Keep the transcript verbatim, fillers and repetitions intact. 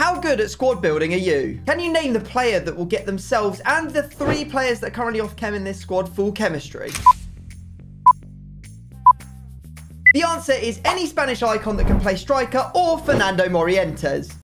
How good at squad building are you? Can you name the player that will get themselves and the three players that are currently off chem in this squad full chemistry? The answer is any Spanish icon that can play striker or Fernando Morientes.